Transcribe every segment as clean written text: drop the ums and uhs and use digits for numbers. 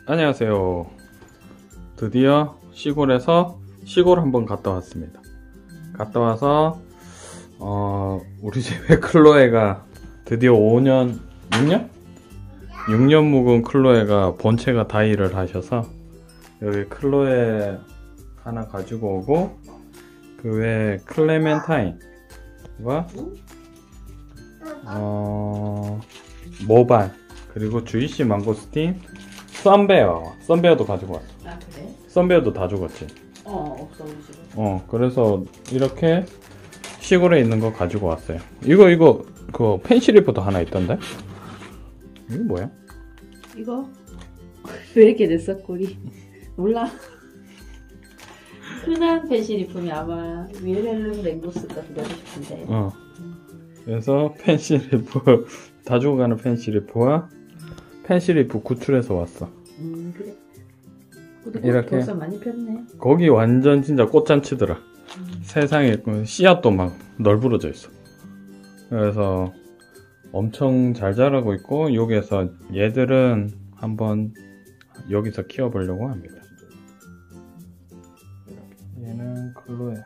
안녕하세요. 드디어 시골에서 시골 한번 갔다 왔습니다. 갔다 와서 우리 집에 클로에가 드디어 5년, 6년? 6년 묵은 클로에가 본체가 다이를 하셔서 여기 클로에 하나 가지고 오고 그 외에 클레멘타인과 모발 그리고 주이씨 망고스틴 썬베어도 가지고 왔어. 아 그래? 썬베어도 다 죽었지. 없어 우리 집은. 그래서 이렇게 시골에 있는 거 가지고 왔어요. 이거 그 펜시리프도 하나 있던데? 이거 뭐야? 이거 왜 이렇게 됐어 꼴이? 몰라. 흔한 펜시리품이 아마 윌헬름 랭고스가 들어가고 싶은데. 그래서 펜시리프 다 죽어가는 펜시리프와 펜시리프 구출해서 왔어. 그래. 근데 이렇게 벌써 많이 폈네. 거기 완전 진짜 꽃잔치더라. 세상에 씨앗도 막 널브러져 있어. 그래서 엄청 잘 자라고 있고 여기에서 얘들은 한번 여기서 키워보려고 합니다. 얘는 클로에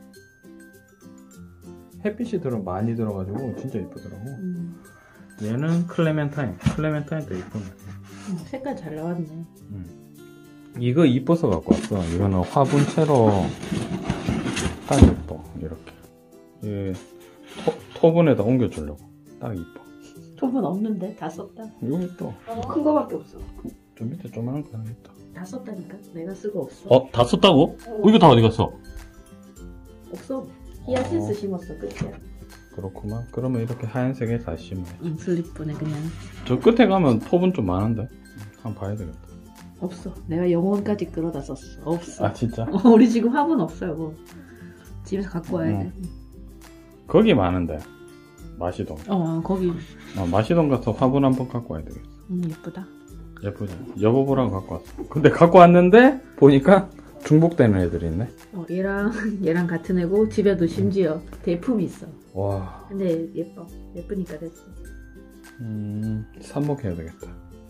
햇빛이 많이 들어가지고 진짜 이쁘더라고. 얘는 클레멘타인도 이쁘네. 색깔 잘 나왔네. 이거 이뻐서 갖고 왔어. 이거는 화분채로 딱 이뻐. 이렇게 토분에다 옮겨주려고 딱 이뻐. 톱은 없는데 다 썼다. 여기 또 큰 거밖에 없어. 좀 밑에 조그만한 거 하나 있다. 다 썼다니까. 내가 쓰고 없어. 다 썼다고? 이거 다 어디 갔어? 없어. 히아신스 심었어 끝이야. 그렇구만. 그러면 이렇게 하얀색에 다 심어야지. 슬리프네 그냥. 저 끝에 가면 톱은 좀 많은데 한번 봐야 되겠다. 없어. 내가 영혼까지 끌어다 썼어. 없어. 아 진짜? 우리 지금 화분 없어요. 뭐. 집에서 갖고 와야 돼. 거기 많은데 마시동. 거기. 마시동 가서 화분 한번 갖고 와야 되겠어. 예쁘다. 예쁘지? 여보보랑 갖고 왔어. 근데 갖고 왔는데 보니까 중복되는 애들이 있네. 얘랑 같은 애고 집에도 심지어 대품이 있어. 와. 근데 예쁘니까 됐어. 삽목해야 되겠다.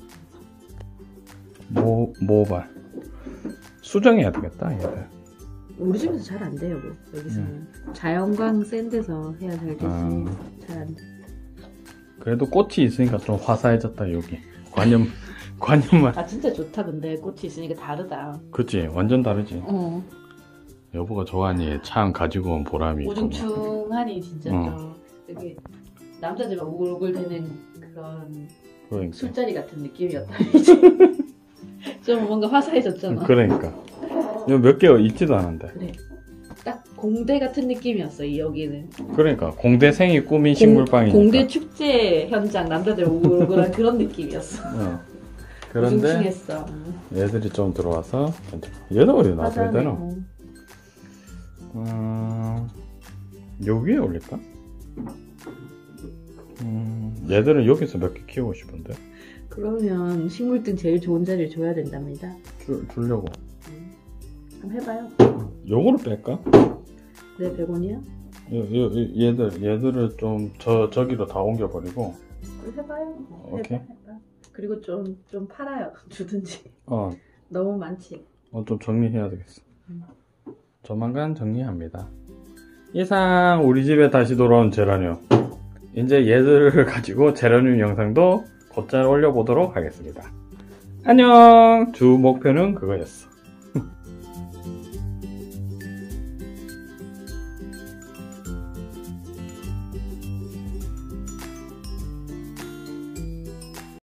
모발 수정해야 되겠다 얘들. 우리 집에서 잘 안 돼요. 뭐 여기서는 자연광 센 데서 해야 잘 되지. 잘 안 돼. 그래도 꽃이 있으니까 좀 화사해졌다. 여기 관념만. 아 진짜 좋다. 근데 꽃이 있으니까 다르다. 그치 완전 다르지. 여보가 좋아하니 참 가지고 온 보람이 있고. 우중충하니 진짜 좀 여기 남자들만 우글우글 되는 그런 그러니까. 술자리 같은 느낌이었다. 좀 뭔가 화사해졌잖아. 그러니까 이거 몇 개 있지도 않은데. 그래. 딱 공대 같은 느낌이었어. 여기는. 그러니까 공대생이 꾸민 식물방이니까. 공대 축제 현장 남자들 우글우글한 그런 느낌이었어. 그런데 우중충했어. 얘들이 좀 들어와서 얘도 어디 놔둬야 되나? 요 위에 올릴까? 얘들은 여기서 몇 개 키우고 싶은데. 그러면 식물등 제일 좋은 자리를 줘야 된답니다. 주려고. 한번 해봐요. 요거를 뺄까? 네, 100원이야? 얘들을 좀 저기로 다 옮겨버리고. 해봐요. 오케이. 해봐. 그리고 좀 팔아요. 주든지. 너무 많지. 좀 정리해야 되겠어. 조만간 정리합니다. 이상 우리 집에 다시 돌아온 제라늄. 이제 얘들을 가지고 제라늄 영상도 곧잘 올려보도록 하겠습니다. 안녕! 주 목표는 그거였어.